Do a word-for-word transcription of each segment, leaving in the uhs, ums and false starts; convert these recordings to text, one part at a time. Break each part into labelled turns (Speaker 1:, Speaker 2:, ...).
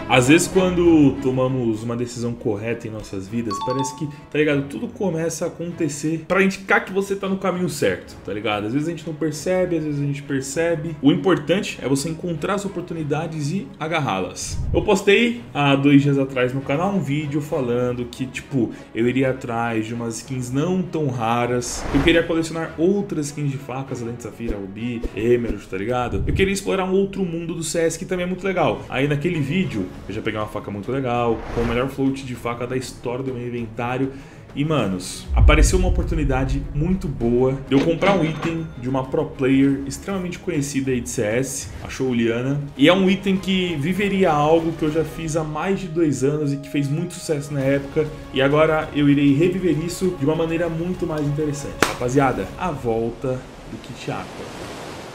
Speaker 1: Às vezes quando tomamos uma decisão correta em nossas vidas, parece que, tá ligado, tudo começa a acontecer pra indicar que você tá no caminho certo, tá ligado? Às vezes a gente não percebe, às vezes a gente percebe. O importante é você encontrar as oportunidades e agarrá-las. Eu postei há dois dias atrás no canal um vídeo falando que, tipo, eu iria atrás de umas skins não tão raras. Eu queria colecionar outras skins de facas além de Safira, Rubi, Emerald, tá ligado? Eu queria explorar um outro mundo do C S que também é muito legal. Aí naquele vídeo eu já peguei uma faca muito legal, com o melhor float de faca da história do meu inventário. E, manos, apareceu uma oportunidade muito boa de eu comprar um item de uma pro player extremamente conhecida aí de C S, a Shouliana. E é um item que viveria algo que eu já fiz há mais de dois anos e que fez muito sucesso na época. E agora eu irei reviver isso de uma maneira muito mais interessante. Rapaziada, a volta do Kit Aqua.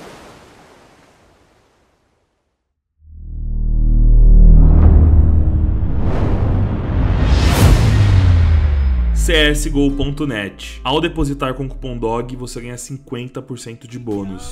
Speaker 1: C S G O ponto net. Ao depositar com o cupom D O G, você ganha cinquenta por cento de bônus.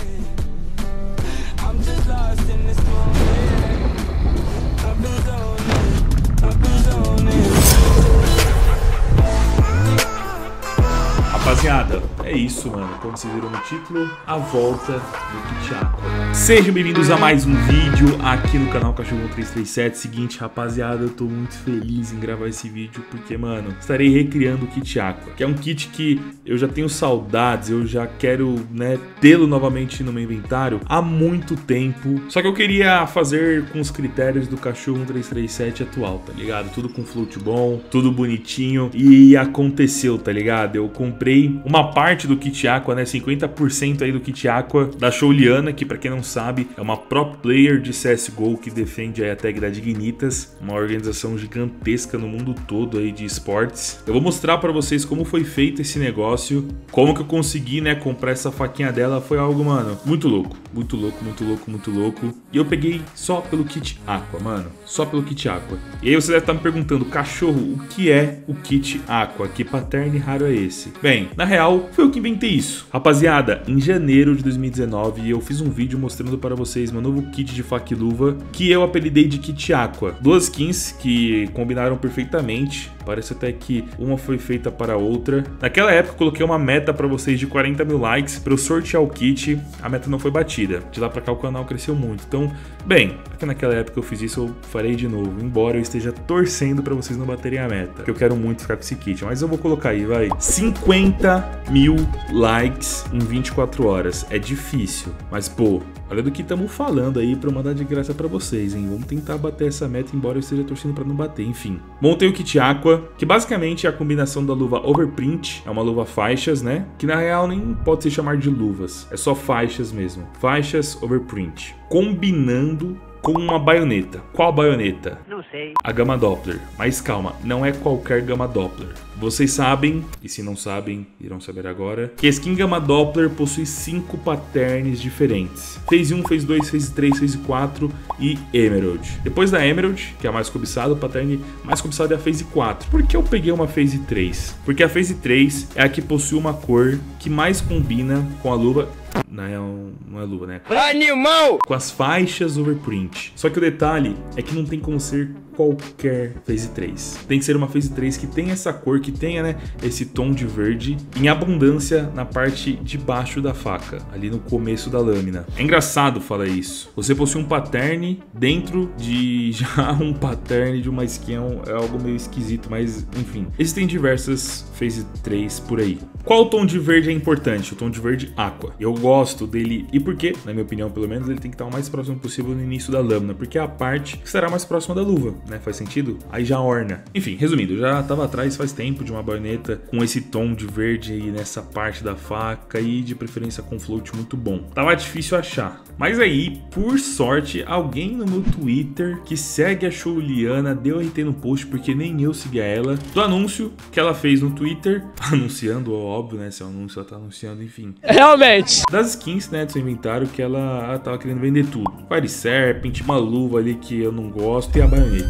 Speaker 1: Rapaziada, é isso, mano. Como vocês viram no título, a volta do Kit Aqua. Sejam bem-vindos a mais um vídeo aqui no canal Cachorro três três sete. Seguinte, rapaziada, eu tô muito feliz em gravar esse vídeo porque, mano, estarei recriando o Kit Aqua, que é um kit que eu já tenho saudades, eu já quero, né, tê-lo novamente no meu inventário há muito tempo. Só que eu queria fazer com os critérios do Cachorro três três sete atual, tá ligado? Tudo com float bom, tudo bonitinho. E aconteceu, tá ligado? Eu comprei uma parte do Kit Aqua, né, cinquenta por cento aí do Kit Aqua da Shouliana, que pra quem não sabe é uma pro player de C S G O que defende aí a tag da Dignitas, uma organização gigantesca no mundo todo aí de esportes. Eu vou mostrar pra vocês como foi feito esse negócio, como que eu consegui, né, comprar essa faquinha dela. Foi algo, mano, muito louco, muito louco, muito louco, muito louco. E eu peguei só pelo Kit Aqua, mano, só pelo Kit Aqua. E aí você deve estar me perguntando, cachorro, o que é o Kit Aqua? Que pattern raro é esse? Bem, na real, foi eu que inventei isso. Rapaziada, em janeiro de dois mil e dezenove, eu fiz um vídeo mostrando para vocês meu novo kit de faca e luva, que eu apelidei de Kit Aqua. Duas skins que combinaram perfeitamente. Parece até que uma foi feita para a outra. Naquela época eu coloquei uma meta para vocês de quarenta mil likes para eu sortear o kit. A meta não foi batida. De lá para cá o canal cresceu muito. Então, bem, porque naquela época eu fiz isso, eu farei de novo. Embora eu esteja torcendo para vocês não baterem a meta, porque eu quero muito ficar com esse kit. Mas eu vou colocar aí, vai. cinquenta mil likes em vinte e quatro horas. É difícil, mas pô, olha do que estamos falando aí para eu mandar de graça para vocês, hein? Vamos tentar bater essa meta, embora eu esteja torcendo para não bater. Enfim, montei o Kit Aqua, que basicamente é a combinação da luva Overprint, é uma luva faixas, né? Que na real nem pode se chamar de luvas, é só faixas mesmo. Faixas Overprint, combinando com uma baioneta. Qual baioneta? Não sei. A Gamma Doppler. Mas calma, não é qualquer Gamma Doppler. Vocês sabem, e se não sabem, irão saber agora, que a skin Gamma Doppler possui cinco patterns diferentes. Phase um, Phase dois, Phase três, Phase quatro e Emerald. Depois da Emerald, que é a mais cobiçada, o pattern mais cobiçado é a Phase quatro. Por que eu peguei uma Phase três? Porque a Phase três é a que possui uma cor que mais combina com a luva. Não é, um, não é luva, né? Animal! Com as faixas Overprint. Só que o detalhe é que não tem como ser qualquer Phase três. Tem que ser uma Phase três que tenha essa cor, que tenha, né, esse tom de verde em abundância na parte de baixo da faca, ali no começo da lâmina. É engraçado falar isso. Você possui um pattern dentro de já um pattern de uma skin, é algo meio esquisito, mas enfim. Existem diversas Phase três por aí. Qual o tom de verde é importante? O tom de verde Aqua. Eu gosto dele, e por quê? Na minha opinião, pelo menos, ele tem que estar o mais próximo possível no início da lâmina, porque é a parte que será mais próxima da luva, né? Faz sentido? Aí já orna. Enfim, resumindo, eu já tava atrás faz tempo de uma baioneta com esse tom de verde aí nessa parte da faca e de preferência com float muito bom. Tava difícil achar. Mas aí, por sorte, alguém no meu Twitter que segue a Shouliana deu R T no post, porque nem eu seguia ela, do anúncio que ela fez no Twitter, anunciando, óbvio, né? Se é um anúncio, ela tá anunciando, enfim. Realmente! Das skins, né, do seu inventário, que ela, ela tava querendo vender tudo. Fire Serpent, uma luva ali que eu não gosto e a baioneta.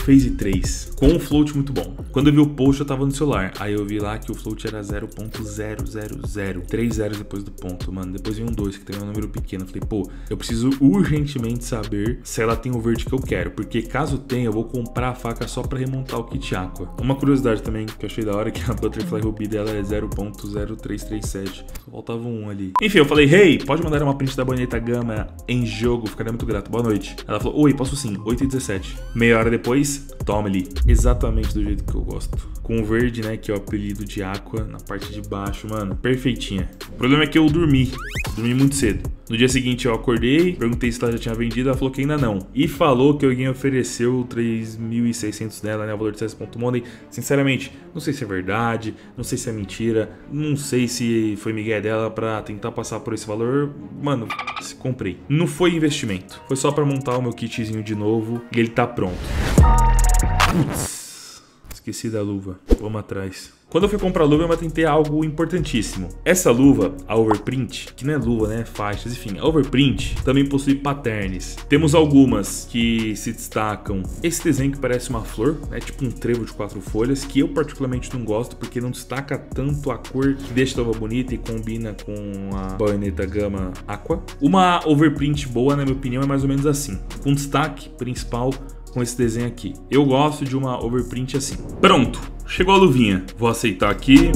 Speaker 1: Phase três, com um float muito bom. Quando eu vi o post, eu tava no celular. Aí eu vi lá que o float era zero ponto zero zero zero. Três zeros depois do ponto, mano. Depois vem um dois, que tem um número pequeno. Eu falei, pô, eu preciso urgentemente saber se ela tem o verde que eu quero. Porque caso tenha, eu vou comprar a faca só pra remontar o kit Aqua. Uma curiosidade também que eu achei da hora, que a Butterfly Ruby dela é zero ponto zero três três sete. Só faltava um ali. Enfim, eu falei, hey, pode mandar uma print da Baioneta Gama em jogo? Ficaria muito grato. Boa noite. Ela falou, oi, posso sim. oito e dezessete. Meia hora depois, toma ali. Exatamente do jeito que eu gosto. Com o verde, né, que é o apelido de Aqua, na parte de baixo, mano, perfeitinha. O problema é que eu dormi. Dormi muito cedo. No dia seguinte eu acordei, perguntei se ela já tinha vendido, ela falou que ainda não. E falou que alguém ofereceu três mil e seiscentos dela, né, o valor de C S ponto money. Sinceramente, não sei se é verdade, não sei se é mentira, não sei se foi migué dela pra tentar passar por esse valor. Mano, comprei. Não foi investimento, foi só pra montar o meu kitzinho de novo e ele tá pronto. Putz, esqueci da luva, vamos atrás. Quando eu fui comprar a luva, eu me atentei a algo importantíssimo. Essa luva, a Overprint, que não é luva, né? Faixas, enfim. A Overprint também possui patterns. Temos algumas que se destacam. Esse desenho que parece uma flor, né? Tipo um trevo de quatro folhas, que eu particularmente não gosto, porque não destaca tanto a cor, que deixa a luva bonita e combina com a Baioneta Gama Aqua. Uma Overprint boa, na minha opinião, é mais ou menos assim. Com destaque principal com esse desenho aqui. Eu gosto de uma Overprint assim. Pronto! Chegou a luvinha. Vou aceitar aqui.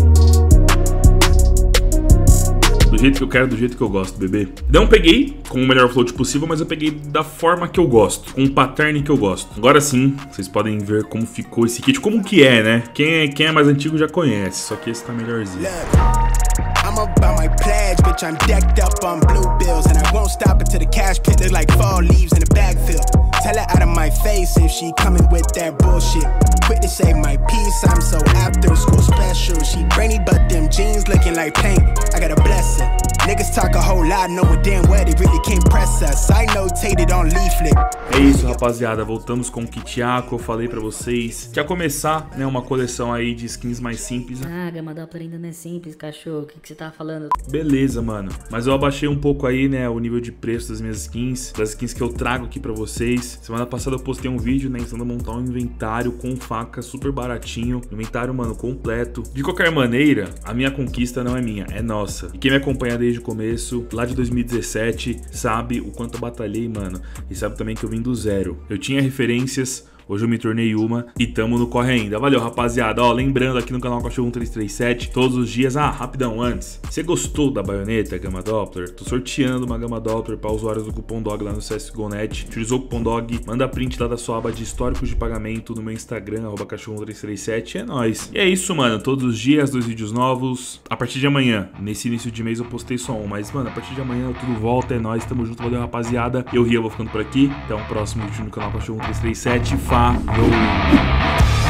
Speaker 1: Do jeito que eu quero, do jeito que eu gosto, bebê. Não peguei com o melhor float possível, mas eu peguei da forma que eu gosto, com o pattern que eu gosto. Agora sim, vocês podem ver como ficou esse kit. Como que é, né? Quem é, quem é mais antigo já conhece, só que esse tá melhorzinho. I'm about my pledge, bitch, I'm decked up on blue bills. And I won't stop until the cash pit look like fall leaves in the backfield. Tell her out of my face if she coming with that bullshit. Quit to save my peace, I'm so after school special. She brainy but them jeans looking like paint, I gotta bless her. Niggas talk a whole lot, know it damn well, they really can't press us. I notated on leaflet. É isso, rapaziada, voltamos com o kit Aqua. Eu falei pra vocês que ia começar, né, uma coleção aí de skins mais simples.
Speaker 2: Ah, Gama Doppler ainda não é simples, cachorro, o que, que você tá falando?
Speaker 1: Beleza, mano, mas eu abaixei um pouco aí, né, o nível de preço das minhas skins, das skins que eu trago aqui pra vocês. Semana passada eu postei um vídeo, né, ensinando a montar um inventário com faca super baratinho, inventário, mano, completo. De qualquer maneira, a minha conquista não é minha, é nossa. E quem me acompanha desde o começo, lá de dois mil e dezessete, sabe o quanto eu batalhei, mano, e sabe também que eu vim do zero. Eu tinha referências, hoje eu me tornei uma e tamo no corre ainda. Valeu, rapaziada. Ó, lembrando aqui no canal Cachorro um três três sete, todos os dias. Ah, rapidão, antes. Você gostou da baioneta Gama Doppler? Tô sorteando uma Gama Doppler para usuários do Cupom Dog lá no C S G O ponto net. Utilizou o Cupom Dog, manda print lá da sua aba de históricos de pagamento no meu Instagram, arroba Cachorro um três três sete. É nóis. E é isso, mano. Todos os dias, dois vídeos novos. A partir de amanhã, nesse início de mês eu postei só um, mas, mano, a partir de amanhã tudo volta. É nóis, tamo junto. Valeu, rapaziada. Eu ria, vou ficando por aqui. Até o próximo vídeo no canal Cachorro um três três sete. Falou!